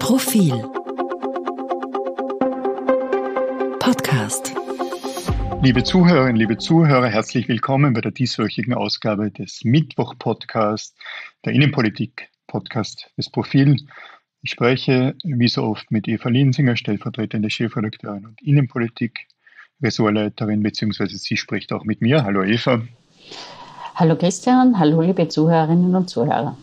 Profil Podcast. Liebe Zuhörerinnen, liebe Zuhörer, herzlich willkommen bei der dieswöchigen Ausgabe des Mittwoch-Podcasts, der Innenpolitik-Podcast des Profil. Ich spreche wie so oft mit Eva Linsinger, stellvertretende Chefredakteurin und Innenpolitik-Ressortleiterin, beziehungsweise sie spricht auch mit mir. Hallo Eva. Hallo Christian, hallo liebe Zuhörerinnen und Zuhörer.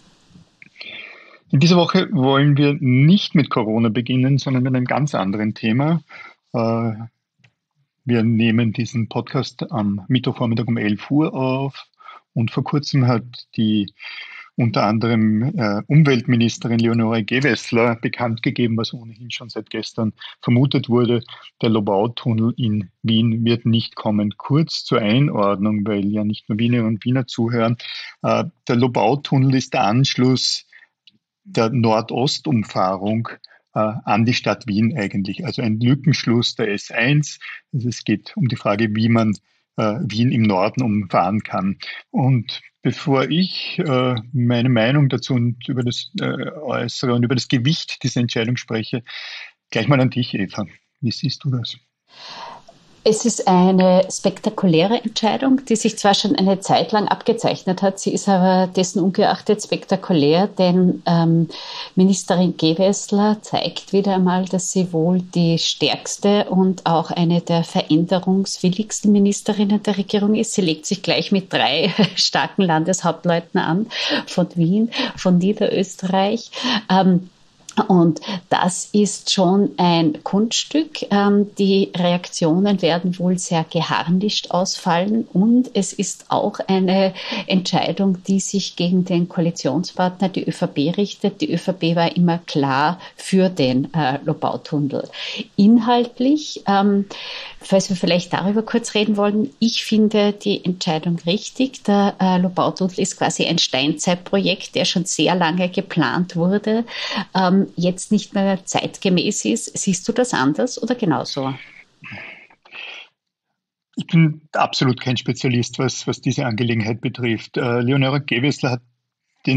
In dieser Woche wollen wir nicht mit Corona beginnen, sondern mit einem ganz anderen Thema. Wir nehmen diesen Podcast am Mittwochvormittag um 11 Uhr auf und vor kurzem hat die unter anderem Umweltministerin Leonore Gewessler bekannt gegeben, was ohnehin schon seit gestern vermutet wurde, der Lobau-Tunnel in Wien wird nicht kommen. Kurz zur Einordnung, weil ja nicht nur Wienerinnen und Wiener zuhören. Der Lobau-Tunnel ist der Anschluss der Nordostumfahrung an die Stadt Wien eigentlich. Also ein Lückenschluss der S1. Also es geht um die Frage, wie man Wien im Norden umfahren kann. Und bevor ich meine Meinung dazu und über das äußere und über das Gewicht dieser Entscheidung spreche, gleich mal an dich, Eva. Wie siehst du das? Es ist eine spektakuläre Entscheidung, die sich zwar schon eine Zeit lang abgezeichnet hat, sie ist aber dessen ungeachtet spektakulär, denn Ministerin Gewessler zeigt wieder einmal, dass sie wohl die stärkste und auch eine der veränderungswilligsten Ministerinnen der Regierung ist. Sie legt sich gleich mit 3 starken Landeshauptleuten an, von Wien, von Niederösterreich. Und das ist schon ein Kunststück. Die Reaktionen werden wohl sehr geharnischt ausfallen und es ist auch eine Entscheidung, die sich gegen den Koalitionspartner, die ÖVP, richtet. Die ÖVP war immer klar für den Lobau-Tunnel. Inhaltlich, falls wir vielleicht darüber kurz reden wollen, ich finde die Entscheidung richtig. Der Lobau-Tunnel ist quasi ein Steinzeitprojekt, der schon sehr lange geplant wurde, jetzt nicht mehr zeitgemäß ist. Siehst du das anders oder genauso? Ich bin absolut kein Spezialist, was diese Angelegenheit betrifft. Leonore Gewessler hat folgenden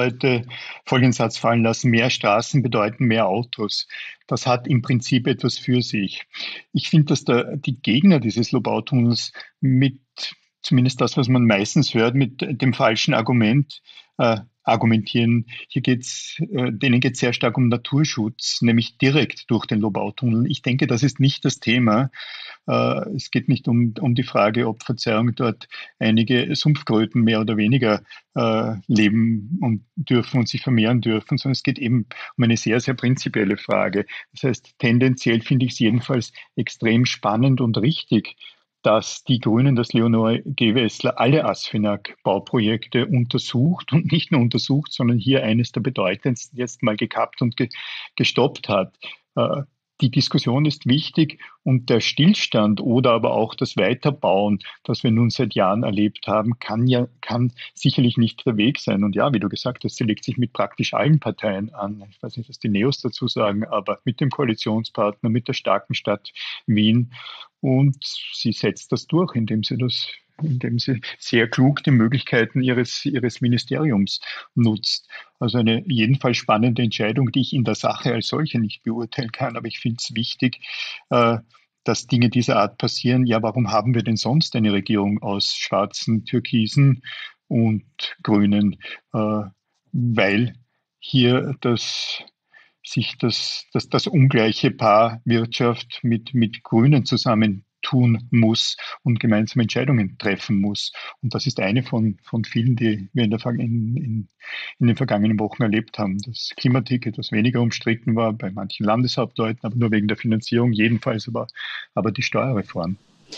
Satz fallen lassen: Mehr Straßen bedeuten mehr Autos. Das hat im Prinzip etwas für sich. Ich finde, dass die Gegner dieses Lobau-Tunnels mit, zumindest das, was man meistens hört, mit dem falschen Argument argumentieren. Denen geht es sehr stark um Naturschutz, nämlich direkt durch den Lobau-Tunnel. Ich denke, das ist nicht das Thema. Es geht nicht um die Frage, ob, Verzeihung, dort einige Sumpfkröten mehr oder weniger leben und dürfen und sich vermehren dürfen, sondern es geht eben um eine sehr, sehr prinzipielle Frage. Das heißt, tendenziell finde ich es jedenfalls extrem spannend und richtig, dass die Grünen, dass Leonore Gewessler alle ASFINAG-Bauprojekte untersucht und nicht nur untersucht, sondern hier eines der bedeutendsten jetzt mal gekappt und gestoppt hat. Die Diskussion ist wichtig und der Stillstand oder aber auch das Weiterbauen, das wir nun seit Jahren erlebt haben, kann sicherlich nicht der Weg sein. Und ja, wie du gesagt hast, sie legt sich mit praktisch allen Parteien an. Ich weiß nicht, was die Neos dazu sagen, aber mit dem Koalitionspartner, mit der starken Stadt Wien. Und sie setzt das durch, indem sie sehr klug die Möglichkeiten ihres Ministeriums nutzt. Also eine jedenfalls spannende Entscheidung, die ich in der Sache als solche nicht beurteilen kann. Aber ich finde es wichtig, dass Dinge dieser Art passieren. Ja, warum haben wir denn sonst eine Regierung aus Schwarzen, Türkisen und Grünen? Weil hier das ungleiche Paar Wirtschaft mit Grünen zusammentun muss und gemeinsame Entscheidungen treffen muss. Und das ist eine von vielen, die wir in den vergangenen Wochen erlebt haben. Das Klimaticket etwas weniger umstritten war bei manchen Landeshauptleuten, aber nur wegen der Finanzierung, jedenfalls aber die Steuerreform.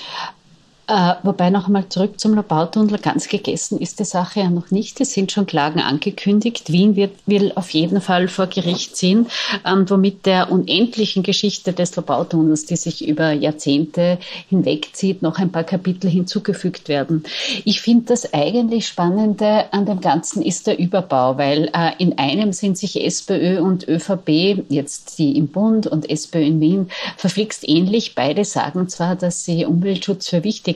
Wobei noch einmal zurück zum Lobau-Tunnel, ganz gegessen ist die Sache ja noch nicht. Es sind schon Klagen angekündigt. Wien will auf jeden Fall vor Gericht ziehen, womit der unendlichen Geschichte des Lobau-Tunnels, die sich über Jahrzehnte hinwegzieht, noch ein paar Kapitel hinzugefügt werden. Ich finde, das eigentlich Spannende an dem Ganzen ist der Überbau, weil in einem sind sich SPÖ und ÖVP, jetzt die im Bund und SPÖ in Wien, verflixt ähnlich. Beide sagen zwar, dass sie Umweltschutz für wichtig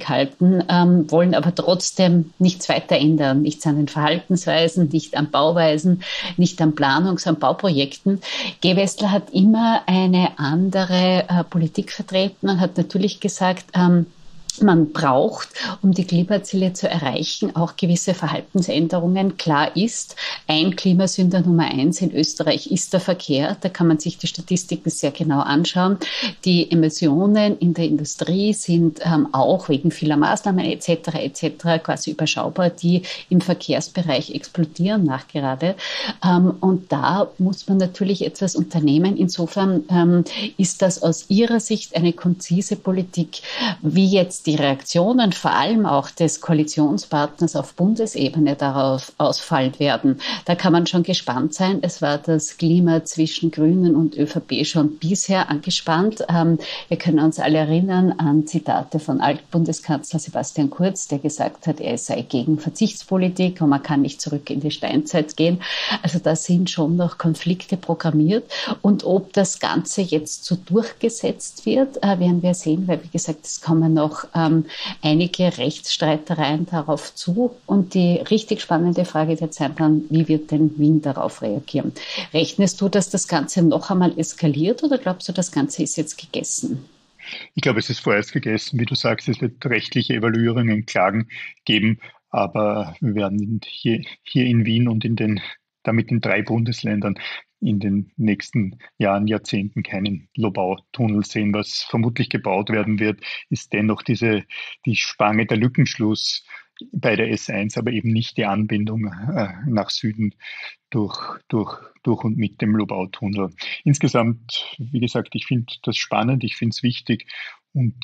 schwierig halten, wollen aber trotzdem nichts weiter ändern. Nichts an den Verhaltensweisen, nicht an Bauweisen, nicht an Planungs-, an Bauprojekten. Gewessler hat immer eine andere Politik vertreten und hat natürlich gesagt, man braucht, um die Klimaziele zu erreichen, auch gewisse Verhaltensänderungen. Klar ist, ein Klimasünder Nummer 1 in Österreich ist der Verkehr. Da kann man sich die Statistiken sehr genau anschauen. Die Emissionen in der Industrie sind auch wegen vieler Maßnahmen etc. quasi überschaubar, die im Verkehrsbereich explodieren nachgerade. Und da muss man natürlich etwas unternehmen. Insofern ist das aus Ihrer Sicht eine konzise Politik, wie jetzt die Reaktionen vor allem auch des Koalitionspartners auf Bundesebene darauf ausfallen werden. Da kann man schon gespannt sein. Es war das Klima zwischen Grünen und ÖVP schon bisher angespannt. Wir können uns alle erinnern an Zitate von Altbundeskanzler Sebastian Kurz, der gesagt hat, er sei gegen Verzichtspolitik und man kann nicht zurück in die Steinzeit gehen. Also da sind schon noch Konflikte programmiert. Und ob das Ganze jetzt so durchgesetzt wird, werden wir sehen, weil wie gesagt, es kommen noch einige Rechtsstreitereien darauf zu. Und die richtig spannende Frage der Zeit dann, wie wird denn Wien darauf reagieren? Rechnest du, dass das Ganze noch einmal eskaliert oder glaubst du, das Ganze ist jetzt gegessen? Ich glaube, es ist vorerst gegessen. Wie du sagst, es wird rechtliche Evaluierungen, Klagen geben, aber wir werden hier in Wien und damit in 3 Bundesländern in den nächsten Jahren, Jahrzehnten keinen Lobau-Tunnel sehen. Was vermutlich gebaut werden wird, ist dennoch die Spange, der Lückenschluss bei der S1, aber eben nicht die Anbindung nach Süden durch und mit dem Lobau-Tunnel. Insgesamt, wie gesagt, ich finde das spannend, ich finde es wichtig und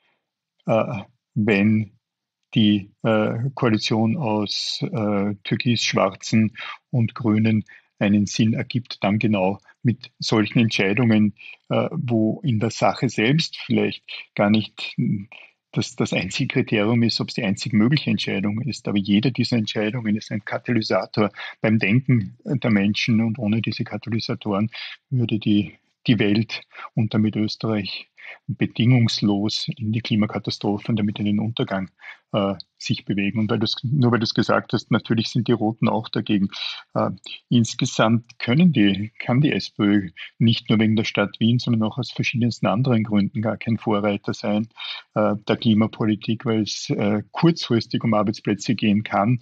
wenn die Koalition aus Türkis-Schwarzen und Grünen einen Sinn ergibt, dann genau mit solchen Entscheidungen, wo in der Sache selbst vielleicht gar nicht das einzige Kriterium ist, ob es die einzig mögliche Entscheidung ist. Aber jede dieser Entscheidungen ist ein Katalysator beim Denken der Menschen und ohne diese Katalysatoren würde die Welt und damit Österreich bedingungslos in die Klimakatastrophe und damit in den Untergang sich bewegen. Und weil du es gesagt hast, natürlich sind die Roten auch dagegen. Insgesamt kann die SPÖ nicht nur wegen der Stadt Wien, sondern auch aus verschiedensten anderen Gründen gar kein Vorreiter sein der Klimapolitik, weil es kurzfristig um Arbeitsplätze gehen kann,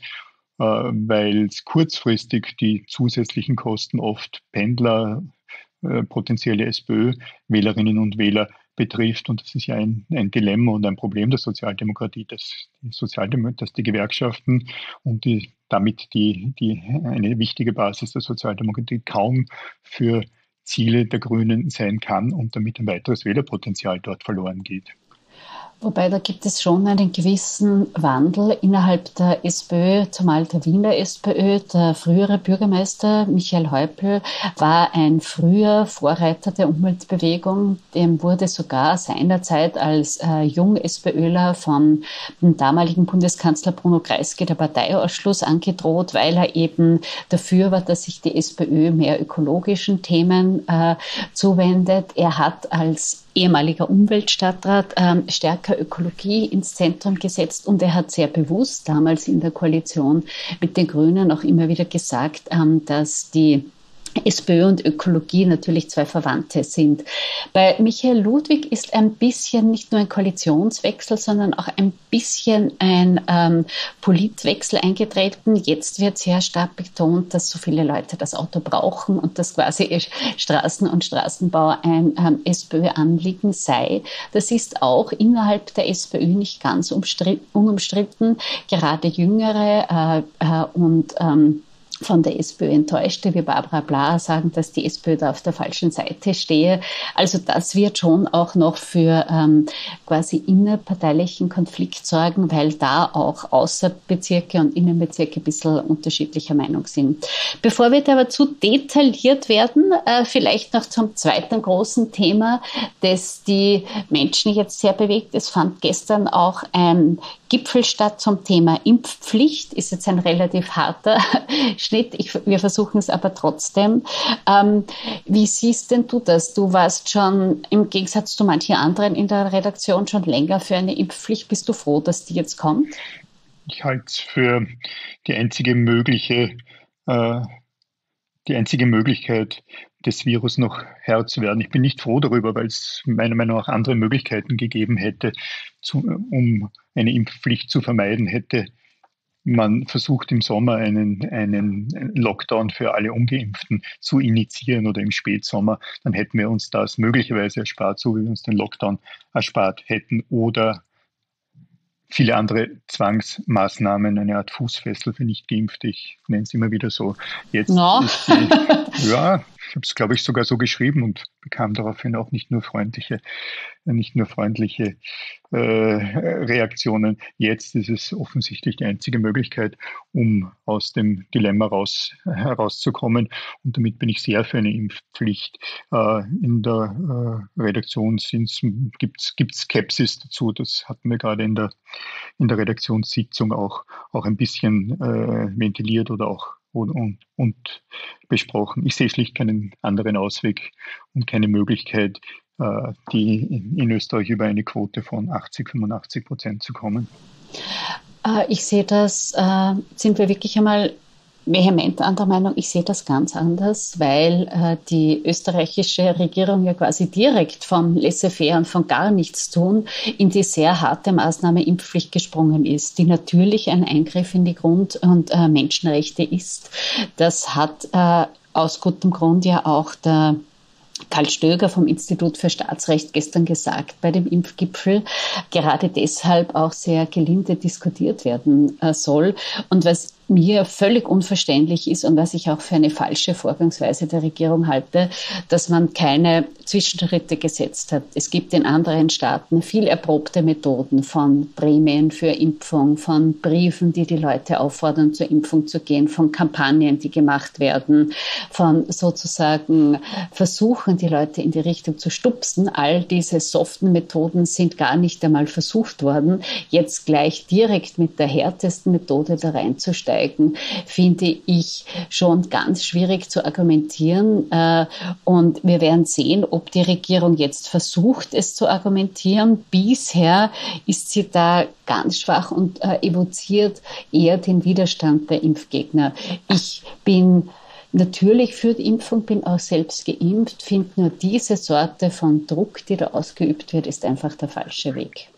weil es kurzfristig die zusätzlichen Kosten oft Pendler, potenzielle SPÖ-Wählerinnen und Wähler betrifft. Und das ist ja ein Dilemma und ein Problem der Sozialdemokratie, dass die Gewerkschaften und damit eine wichtige Basis der Sozialdemokratie kaum für Ziele der Grünen sein kann und damit ein weiteres Wählerpotenzial dort verloren geht. Wobei da gibt es schon einen gewissen Wandel innerhalb der SPÖ, zumal der Wiener SPÖ. Der frühere Bürgermeister Michael Häupl war ein früher Vorreiter der Umweltbewegung. Dem wurde sogar seinerzeit als Jung-SPÖler vom damaligen Bundeskanzler Bruno Kreisky der Parteiausschluss angedroht, weil er eben dafür war, dass sich die SPÖ mehr ökologischen Themen zuwendet. Er hat als ehemaliger Umweltstadtrat stärker Ökologie ins Zentrum gesetzt und er hat sehr bewusst damals in der Koalition mit den Grünen auch immer wieder gesagt, dass die SPÖ und Ökologie natürlich 2 Verwandte sind. Bei Michael Ludwig ist ein bisschen nicht nur ein Koalitionswechsel, sondern auch ein bisschen ein Politwechsel eingetreten. Jetzt wird sehr stark betont, dass so viele Leute das Auto brauchen und dass quasi Straßen und Straßenbau ein SPÖ-Anliegen sei. Das ist auch innerhalb der SPÖ nicht ganz unumstritten. Gerade Jüngere und von der SPÖ enttäuschte, wie Barbara Blaha sagen, dass die SPÖ da auf der falschen Seite stehe. Also das wird schon auch noch für quasi innerparteilichen Konflikt sorgen, weil da auch Außerbezirke und Innenbezirke ein bisschen unterschiedlicher Meinung sind. Bevor wir da aber zu detailliert werden, vielleicht noch zum zweiten großen Thema, das die Menschen jetzt sehr bewegt. Es fand gestern auch ein Gipfel statt zum Thema Impfpflicht. Ist jetzt ein relativ harter Schnitt. Wir versuchen es aber trotzdem. Wie siehst denn du das? Du warst schon im Gegensatz zu manchen anderen in der Redaktion schon länger für eine Impfpflicht. Bist du froh, dass die jetzt kommt? Ich halte es für die einzige Möglichkeit, des Virus noch Herr zu werden. Ich bin nicht froh darüber, weil es meiner Meinung nach andere Möglichkeiten gegeben hätte, um eine Impfpflicht zu vermeiden. Hätte man versucht, im Sommer einen Lockdown für alle Ungeimpften zu initiieren oder im Spätsommer, dann hätten wir uns das möglicherweise erspart, so wie wir uns den Lockdown erspart hätten, oder viele andere Zwangsmaßnahmen, eine Art Fußfessel für Nicht-Geimpfte, ich nenne es immer wieder so. Jetzt ist ich habe es, glaube ich, sogar so geschrieben und bekam daraufhin auch nicht nur freundliche Reaktionen. Jetzt ist es offensichtlich die einzige Möglichkeit, um aus dem Dilemma herauszukommen. Und damit bin ich sehr für eine Impfpflicht. In der Redaktion gibt es Skepsis dazu. Das hatten wir gerade in der Redaktionssitzung auch ein bisschen ventiliert oder auch und besprochen. Ich sehe schlicht keinen anderen Ausweg und keine Möglichkeit, die in Österreich über eine Quote von 85% zu kommen. Ich sehe das, sind wir wirklich einmal vehement anderer Meinung. Ich sehe das ganz anders, weil die österreichische Regierung ja quasi direkt vom Laissez-faire und von gar nichts tun in die sehr harte Maßnahme Impfpflicht gesprungen ist, die natürlich ein Eingriff in die Grund- und Menschenrechte ist. Das hat aus gutem Grund ja auch der Karl Stöger vom Institut für Staatsrecht gestern gesagt bei dem Impfgipfel, gerade deshalb auch sehr gelinde diskutiert werden soll. Und was mir völlig unverständlich ist und was ich auch für eine falsche Vorgangsweise der Regierung halte, dass man keine Zwischenschritte gesetzt hat. Es gibt in anderen Staaten viel erprobte Methoden von Prämien für Impfung, von Briefen, die die Leute auffordern, zur Impfung zu gehen, von Kampagnen, die gemacht werden, von sozusagen Versuchen, die Leute in die Richtung zu stupsen. All diese soften Methoden sind gar nicht einmal versucht worden. Jetzt gleich direkt mit der härtesten Methode da reinzusteigen, finde ich schon ganz schwierig zu argumentieren. Und wir werden sehen, ob die Regierung jetzt versucht, es zu argumentieren. Bisher ist sie da ganz schwach und evoziert eher den Widerstand der Impfgegner. Ich bin natürlich für die Impfung, bin auch selbst geimpft, finde nur diese Sorte von Druck, die da ausgeübt wird, ist einfach der falsche Weg.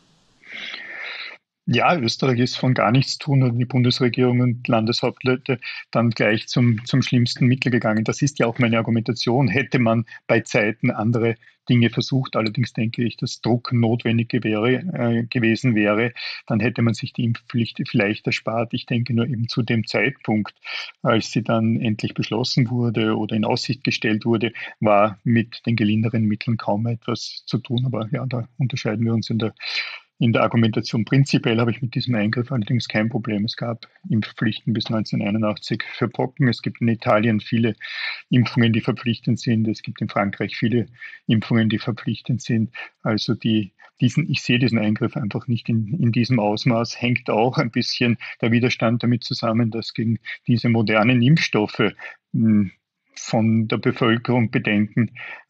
Ja, Österreich ist von gar nichts tun und die Bundesregierung und Landeshauptleute dann gleich zum schlimmsten Mittel gegangen. Das ist ja auch meine Argumentation. Hätte man bei Zeiten andere Dinge versucht, allerdings denke ich, dass Druck notwendig gewesen wäre, dann hätte man sich die Impfpflicht vielleicht erspart. Ich denke nur eben zu dem Zeitpunkt, als sie dann endlich beschlossen wurde oder in Aussicht gestellt wurde, war mit den gelinderen Mitteln kaum etwas zu tun. Aber ja, da unterscheiden wir uns in der Argumentation. Prinzipiell habe ich mit diesem Eingriff allerdings kein Problem. Es gab Impfpflichten bis 1981 für Pocken. Es gibt in Italien viele Impfungen, die verpflichtend sind. Es gibt in Frankreich viele Impfungen, die verpflichtend sind. Also ich sehe diesen Eingriff einfach nicht in diesem Ausmaß. Hängt auch ein bisschen der Widerstand damit zusammen, dass gegen diese modernen Impfstoffe in der Bevölkerung Bedenken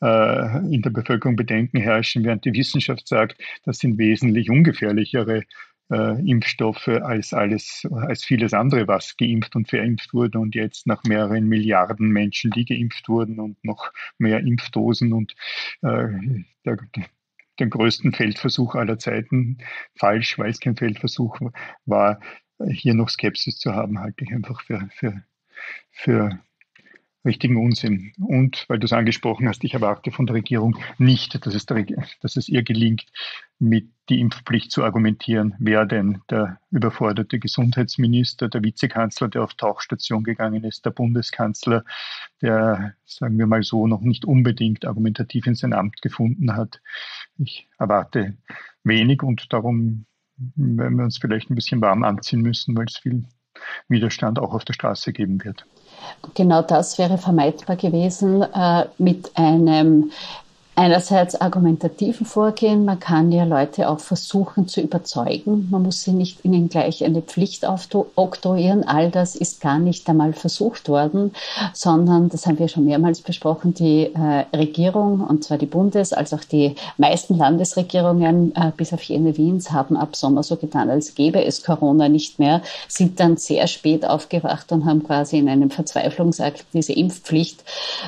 herrschen, während die Wissenschaft sagt, das sind wesentlich ungefährlichere Impfstoffe als vieles andere, was geimpft und verimpft wurde und jetzt nach mehreren Milliarden Menschen, die geimpft wurden und noch mehr Impfdosen und den größten Feldversuch aller Zeiten, falsch, weil es kein Feldversuch war, hier noch Skepsis zu haben, halte ich einfach für richtigen Unsinn. Und weil du es angesprochen hast, ich erwarte von der Regierung nicht, dass es ihr gelingt, mit die Impfpflicht zu argumentieren. Wer denn der überforderte Gesundheitsminister, der Vizekanzler, der auf Tauchstation gegangen ist, der Bundeskanzler, der, sagen wir mal so, noch nicht unbedingt argumentativ in sein Amt gefunden hat. Ich erwarte wenig und darum werden wir uns vielleicht ein bisschen warm anziehen müssen, weil es viel Widerstand auch auf der Straße geben wird. Genau das wäre vermeidbar gewesen mit einem Einerseits argumentativen Vorgehen. Man kann ja Leute auch versuchen zu überzeugen. Man muss sie nicht ihnen gleich eine Pflicht oktroyieren. All das ist gar nicht einmal versucht worden, sondern, das haben wir schon mehrmals besprochen, die Regierung, und zwar die Bundes- als auch die meisten Landesregierungen, bis auf jene Wiens, haben ab Sommer so getan, als gäbe es Corona nicht mehr, sind dann sehr spät aufgewacht und haben quasi in einem Verzweiflungsakt diese Impfpflicht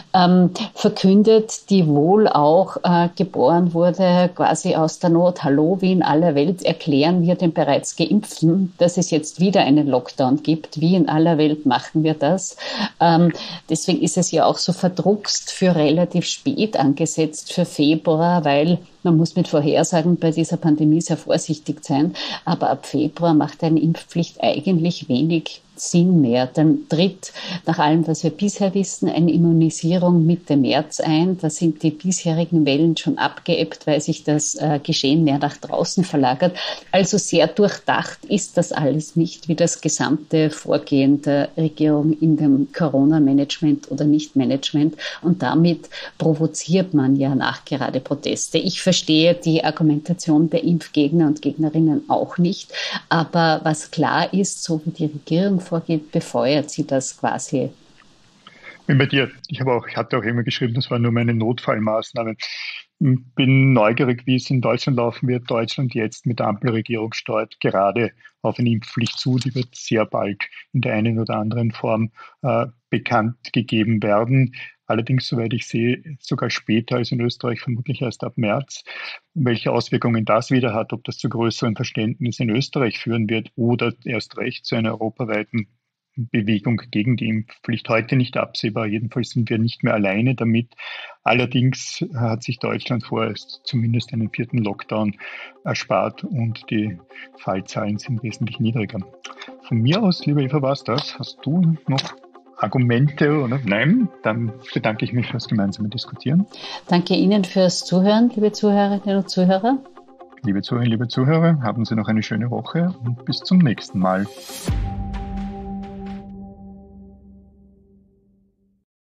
verkündet, die wohl auch geboren wurde, quasi aus der Not. Hallo, wie in aller Welt erklären wir den bereits Geimpften, dass es jetzt wieder einen Lockdown gibt. Wie in aller Welt machen wir das? Deswegen ist es ja auch so verdruckst für relativ spät angesetzt, für Februar, weil man muss mit Vorhersagen bei dieser Pandemie sehr vorsichtig sein. Aber ab Februar macht eine Impfpflicht eigentlich wenig Sinn mehr. Dann tritt nach allem, was wir bisher wissen, eine Immunisierung Mitte März ein. Da sind die bisherigen Wellen schon abgeebbt, weil sich das Geschehen mehr nach draußen verlagert. Also sehr durchdacht ist das alles nicht, wie das gesamte Vorgehen der Regierung in dem Corona-Management oder Nicht-Management. Und damit provoziert man ja nachgerade Proteste. Ich verstehe die Argumentation der Impfgegner und Gegnerinnen auch nicht. Aber was klar ist, so wie die Regierung vorgeht, befeuert sie das quasi. Bin bei dir. Ich hatte auch immer geschrieben, das war nur meine Notfallmaßnahme. Bin neugierig, wie es in Deutschland laufen wird. Deutschland jetzt mit der Ampelregierung steuert gerade auf eine Impfpflicht zu. Die wird sehr bald in der einen oder anderen Form bekannt gegeben werden. Allerdings, soweit ich sehe, sogar später als in Österreich, vermutlich erst ab März. Welche Auswirkungen das wieder hat, ob das zu größerem Verständnis in Österreich führen wird oder erst recht zu einer europaweiten Bewegung gegen die Impfpflicht, heute nicht absehbar. Jedenfalls sind wir nicht mehr alleine damit. Allerdings hat sich Deutschland vorerst zumindest einen 4. Lockdown erspart und die Fallzahlen sind wesentlich niedriger. Von mir aus, liebe Eva, war's das. Hast du noch Argumente oder nein? Dann bedanke ich mich fürs gemeinsame Diskutieren. Danke Ihnen fürs Zuhören, liebe Zuhörerinnen und Zuhörer. Liebe Zuhörerinnen, liebe Zuhörer, haben Sie noch eine schöne Woche und bis zum nächsten Mal.